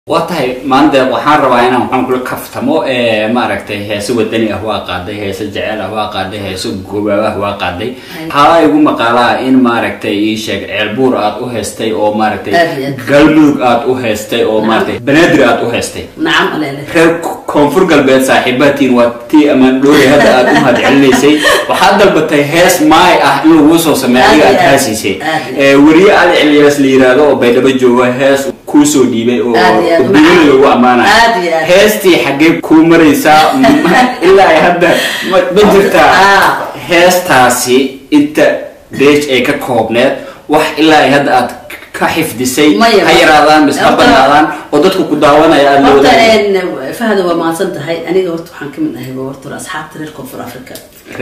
واتهاي ما عندي وحان رواينا وحان كل كفتمو ما ركتي هي سو ودني هو قادي هي سجعل هو قادي هي سو غوبا هو قادي هاي ugu maqala in ma ragtay ii sheeg ceelbuur aad u heestay oo ma ragtay galmudug aad u heestay oo ma ragtay banaadir aad u heestay nacam aleele reer koonfur galbeed saaxiibatiin waati ama dhoori hada aad u mahadcelineysay waxa dalbatay hees maay ah in lagu soo sameeyo aad haasisay wariye ali Ilyas liiraado oo baydhabo jooga hees ku soo dhiibay oo dibadda lagu amaana heestii xagee ku maraysa ilaa ay hadda ma jirta heestaasi inta beej ay ka koobneed wax ilaa ay hadda aad ka xifdisay hayraadaan bisbanaadaan oo dadku ku daawanaya aad leedahay fahada waa maasan tahay aniga horta waxaan kamid ahay horta asxaabta reer Koonfur Afrika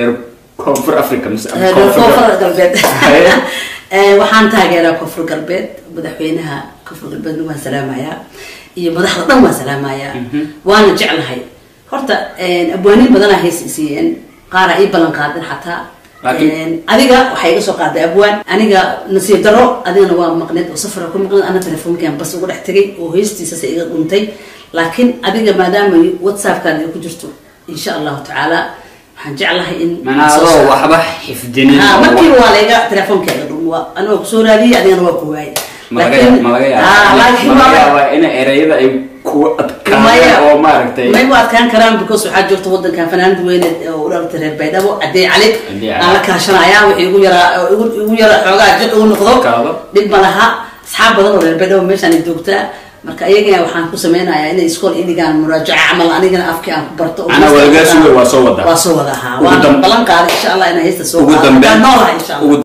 Koonfur galbeed waxaan taageeraa Koonfur galbeed madaxweynaha Koonfur galbeed waa salaamaya iyo madaxda dhan waa salaamaya waana jeclahay horta abwaaniin badan ah heesiyeen qaar ay balan qaadeen xataa adiga waxay iga soo qaaday abwaan aniga nasiib daro adigana waa maqneed oo safar ku maqneed ana telefoonkan bas ugu dhex tagay oo heestiisa say iga dhuntay laakiin adiga maadaama WhatsApp-kan ay ku jirto insha Allah ta'ala waxaan jeclahay in manado waxba xifdinin markii waa leega telefoonkeeda dhuma anoo ku soo raadiyay adigana waa ku waayay laakiin waa in erayada ay ku adkaan oo ma aragtay ma waa adkaan karaan because waxa jirto wadanka fanaanad weyn oo u dhaltay reer Baydhabo aday calik aan la kaashanaya wixii ugu yara xoogaa jid uu noqdo dib malaha asxaab badan oo reer Baydhabo meeshan ay joogtaa marka ayaga waxaan ku sameeynayaa in iskool iligaan muraajaca amal anigana afkii aan ku barto ana walgaas waa soo wada waa balan qaad insha Allah inay heesta soo wada insha Allah